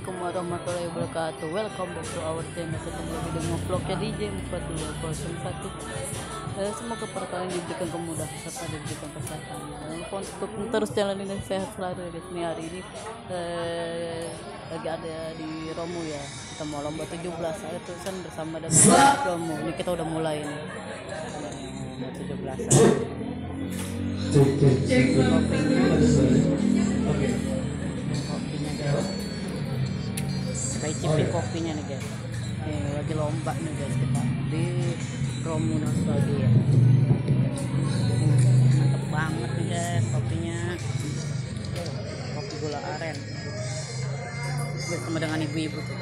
Assalamualaikum warahmatullahi wabarakatuh. Welcome back to our channel. Ketemu lagi dengan vlognya DJ 4201. Semoga para kalian diberikan kemudahan serta diberikan kesehatan. Untuk terus jalan ini sehat selalu ya guys. Ini hari ini lagi ada di Romo ya. Kita mau lomba 17 ada tulisan bersama dengan Romo. Ini kita udah mulai nih. Lomba 17. Kopinya guys. Kita cipin kopinya nih guys. Nih lagi lomba nih guys kita di Romo Nostalgia. Mantap banget nih guys kopinya. Kopi gula aren. Bersama dengan ibu-ibu tuh.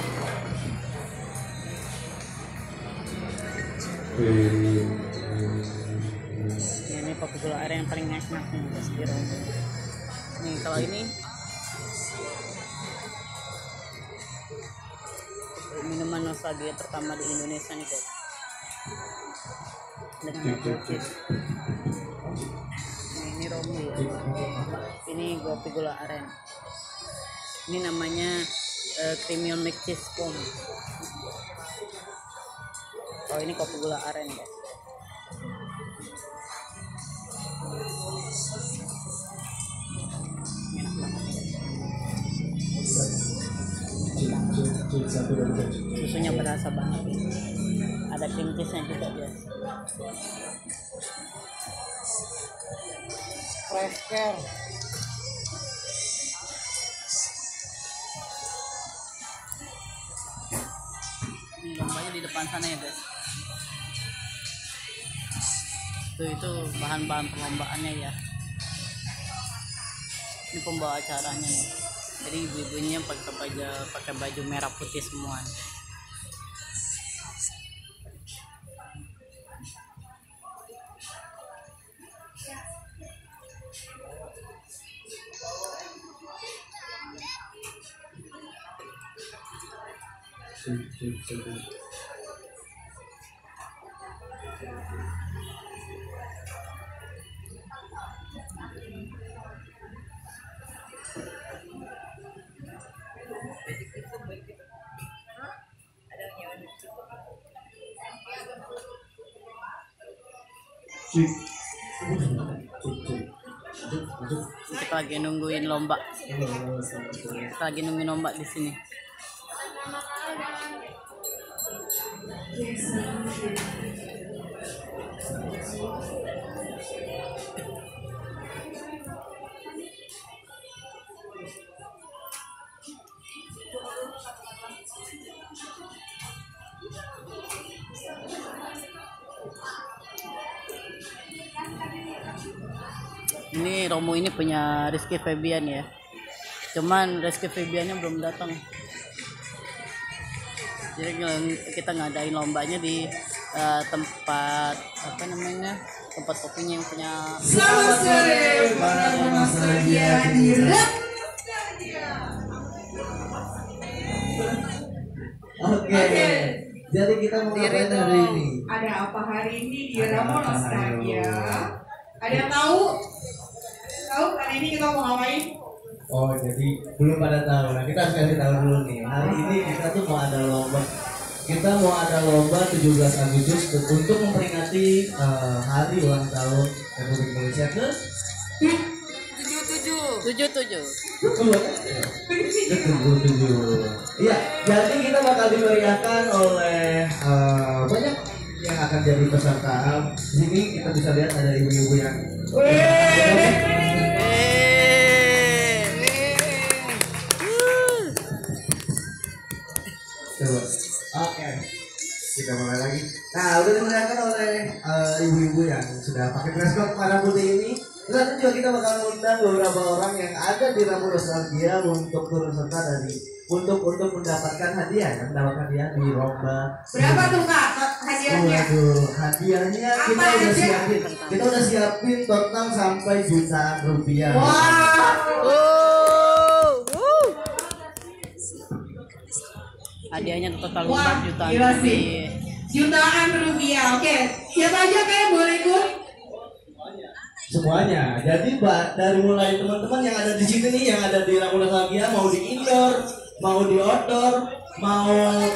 Ini kopi gula aren yang paling enak nih guys di Romo. Nih kalau ini minuman nostalgia pertama di Indonesia nih guys. Dengan chip. Nah, ini Romo ya. Ini kopi gula aren. Ini namanya creamy milk cheese foam. Oh ini kopi gula aren guys. Enak banget nih guys. Susunya berasa banget. Ada cream cheese-nya juga guys. Fresh care. Ini lombanya di depan sana ya guys. Itu bahan-bahan perlombaannya ya. Ini pembawa acaranya nih. Jadi ibu-ibunya pakai baju merah putih semua. Kita lagi nungguin lomba. Kita lagi nungguin lomba di sini. Ini Romo ini punya Rizky Febian ya. Cuman Rizky Febiannya belum datang. Jadi kita ngadain lombanya di tempat apa namanya? Tempat kopinya yang punya. Selamat sore para nostalgia hadirin. Oke. Jadi kita mau ngapain hari ini? Ada apa hari ini di Romo Nostalgia? Ada yang tahu? Tahu hari ini kita mau ngapain? Oh, jadi belum pada tahu. Nah, kita harus kasih tahu dulu nih. Hari ini kita tuh mau ada lomba. Kita mau ada lomba 17 Agustus untuk memperingati hari ulang tahun Republik Indonesia ke 77. Iya, jadi kita bakal dimeriahkan oleh banyak yang akan jadi peserta. Di sini kita bisa lihat ada ibu-ibu yang coba. Oke, kita mulai lagi. Nah, udah dimeriahkan oleh ibu-ibu yang sudah pakai dress code warna putih ini. Nanti juga kita bakal mengundang beberapa orang yang ada di Romo Nostalgia untuk turut serta untuk mendapatkan hadiah, di lomba. Berapa tuh Kak hadiahnya? Waduh, hadiahnya kita udah siapin total sampai jutaan rupiah. Hadiahnya total 4 jutaan. Gila sih. Jutaan rupiah. Oke, siapa aja kayak boleh ikut? Semuanya. Jadi dari mulai teman-teman yang ada di sini nih, yang ada di Romo Nostalgia, mau di indoor, mau di outdoor, mau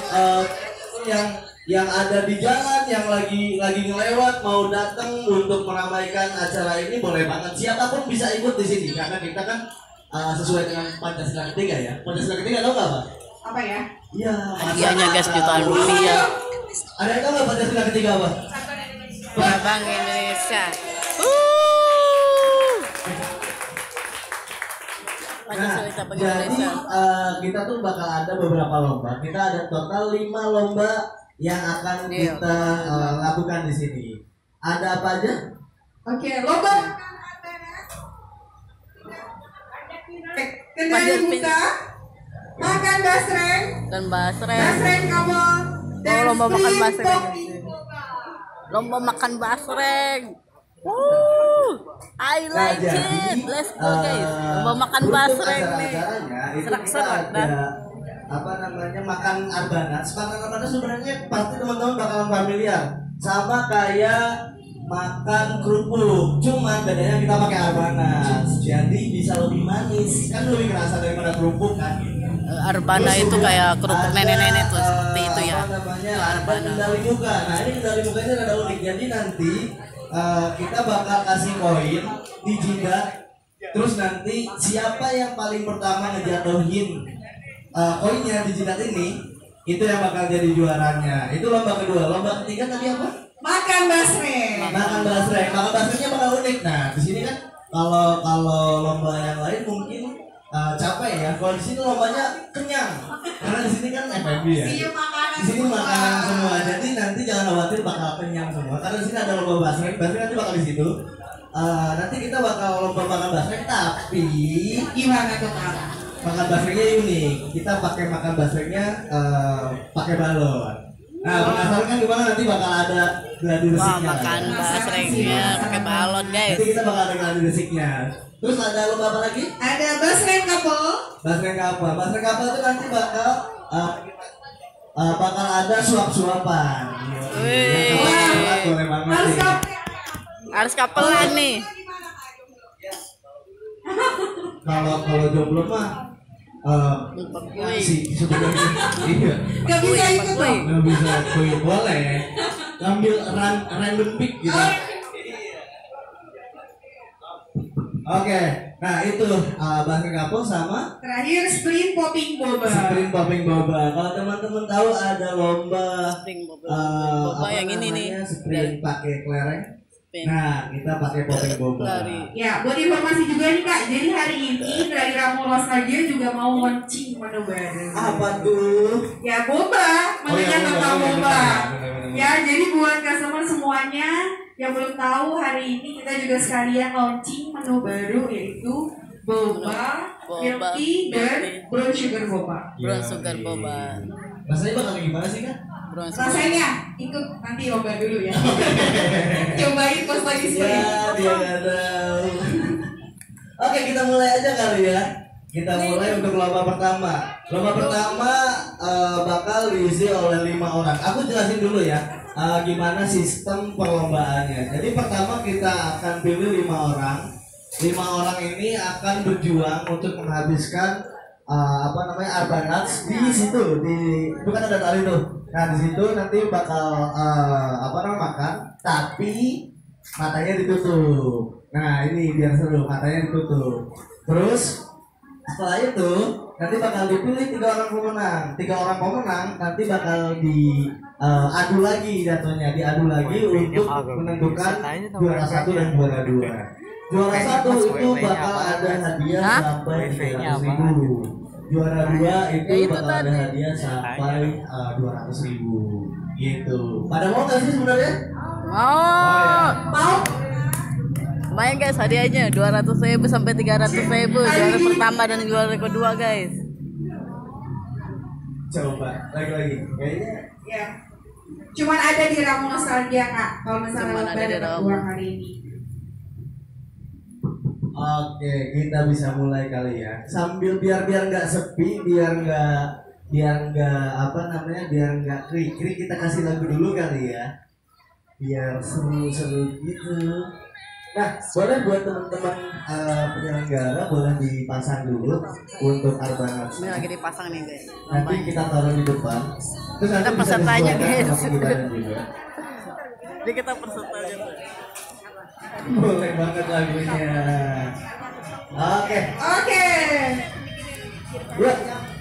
yang ada di jalan, yang lagi ngelewat, mau datang untuk meramaikan acara ini boleh banget. Siapapun bisa ikut di sini karena kita kan sesuai dengan Pancasila ketiga ya. Pancasila ketiga tahu nggak Pak? Apa ya? Iya. Hadiahnya guys jutaan rupiah. Ada yang tahu nggak Pancasila ketiga apa? Bank Indonesia. Nah, Pancasila Bank jadi Indonesia. kita tuh bakal ada beberapa lomba. Kita ada total 5 lomba yang akan Iya, kita lakukan di sini. Ada apa aja? Oke, lomba kendali muka, makan basreng, Dan basreng. basreng kabel, dan lomba makan spring basreng. popping boba. Lomba makan basreng. I Nah, like jadi, it. Let's go guys. Lomba makan untuk basreng nih. acara-acaranya itu kita Serak-serak ada apa namanya makan arbanas. Makan arbanas sebenarnya pasti teman-teman bakalan familiar sama kayak makan kerupuk, cuma bedanya kita pakai arbanas, jadi bisa lebih manis, kan lebih kerasa daripada kerupuk kan. Arbana Terus itu juga kayak kerupuk ada, nenek-nenek tuh seperti itu ya. Apa namanya? Ada kendali muka. Nah ini kendali mukanya ada unik. Jadi nanti kita bakal kasih koin di jidat. Terus nanti siapa yang paling pertama ngejatuhin koinnya di jidat ini, itu yang bakal jadi juaranya. Itu lomba kedua. Lomba ketiga tadi apa? Makan basreng. Makan basreng. Makan basrengnya bakal unik. Nah di sini kan kalau lomba yang lain mungkin capek ya. Kalau di sini lombanya kenyang. Karena di sini kan FMB ya. Di sini makanan semua. Jadi nanti jangan khawatir bakal kenyang semua. Karena di sini ada lomba basreng. Basreng nanti bakal di situ. Nanti kita bakal lomba makan basreng, tapi Gimana tuh Kak? makan basrengnya unik. Kita pakai makan basrengnya pakai balon. Nah, penasaran kan gimana nanti bakal ada gladi Wah, resiknya. makan basrengnya pakai balon guys. Nanti kita bakal ada gladi resiknya. Terus ada lomba apa lagi? Ada basreng couple. Basreng kapal. Basreng kapal itu nanti bakal ada suap-suapan. Wih. Yang boleh banget Harus nih. couple. Harus kapelan nih. Kalau jomblo mah si sebenarnya iya Gak bisa ikut Wih. dong. nggak bisa kuy boleh ngambil random pick gitu. Oke, nah itu basreng kapal sama Terakhir sprint popping boba. sprint popping boba. Kalau teman-teman tahu ada lomba Spring boba. apa Boba yang ini nih. namanya, sprint pakai kelereng. Spin. Nah, kita pakai popping boba. Lari. Ya, buat informasi juga nih Kak. Jadi hari ini dari Ramu Nostalgia juga mau launching menu baru. Apa tuh? Ya boba, menunya tentang boba. Ya, jadi buat customer semuanya yang belum tahu, hari ini kita juga sekalian launching menu baru yaitu boba, milk tea, dan brown sugar boba. Brown sugar boba. Rasanya bakal gimana sih kan? Brown sugar. Rasanya ikut nanti coba dulu ya. Cobain pas lagi sprint. Ya, dia nggak tahu. Oke, kita mulai aja kali ya. Kita mulai untuk lomba pertama. Lomba pertama bakal diisi oleh 5 orang. Aku jelasin dulu ya, gimana sistem perlombaannya. Jadi pertama kita akan pilih 5 orang. 5 orang ini akan berjuang untuk menghabiskan arbanats di situ, itu kan ada tali tuh. Nah di situ nanti bakal makan, tapi matanya ditutup. Nah ini biar seru, matanya ditutup. Terus setelah itu nanti bakal dipilih 3 orang pemenang. 3 orang pemenang nanti bakal diadu lagi jatuhnya, diadu lagi untuk menentukan juara 1 dan juara 2. Juara 1 itu bakal ada hadiah sampai 300.000. Juara 2 itu Ya, itu bakal ada tadi. hadiah sampai 200.000 gitu. Pada mau nggak sih sebenarnya? Oh, Mau? lumayan guys hadiahnya 200.000 sampai 300.000. Juara pertama dan juara kedua guys. Coba lagi-lagi. Kayaknya Ya. Cuman ada di Ramu Nostalgia Kak. Kalau misalnya Cuman lomba ada di dapat Ramu. uang hari ini. oke, kita bisa mulai kali ya. Sambil biar nggak sepi, biar nggak krik, kita kasih lagu dulu kali ya. Biar seru-seru gitu. Nah, boleh buat teman-teman penyelenggara boleh dipasang dulu untuk Arbanat. Ini lagi dipasang nih guys. Nanti kita taruh di depan. Terus nanti Kita bisa pesertanya, disesuaikan guys. sama kita juga. Jadi kita pesertanya tuh. Boleh banget lagunya. Oke. Oke. Buat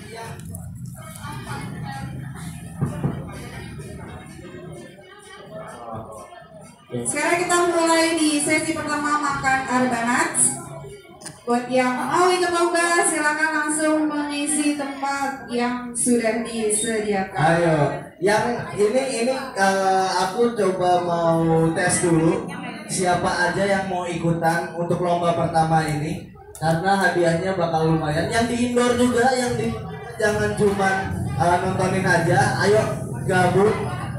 Sekarang kita mulai di sesi pertama makan Arbanat. Buat yang mau ikut lomba silakan langsung mengisi tempat yang sudah disediakan. ayo, yang ini aku coba mau tes dulu siapa aja yang mau ikutan untuk lomba pertama ini karena hadiahnya bakal lumayan. Yang di indoor juga, yang di jangan cuma nontonin aja. Ayo gabung.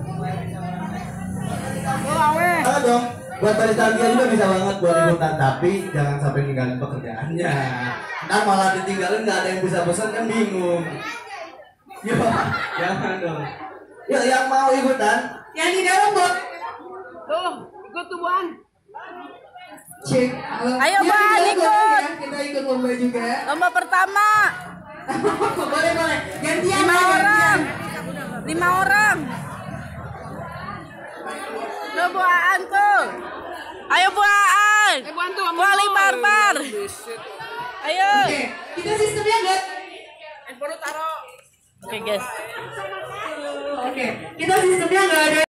Halo dong, buat nostalgia juga bisa banget buat ikutan, tapi jangan sampai ninggalin pekerjaannya. Ntar malah ditinggalin nggak ada yang bisa pesan kan bingung. Yuk, jangan dong. Yuk yang mau ikutan. Yang di dalam buat Tuh, ikut tuh Buan. cek. Ayo, Yang di Bang, dalam ikut. boleh ya, kita ikut lomba juga. Lomba pertama. Boleh boleh. Gantian. 5 ya, orang. gantian. 5 orang. Tuh Buan tuh. Ayo Buan. Wali barbar. Ayo. Oke, kita sistemnya enggak. Oke guys. Oke, kita sistemnya enggak ada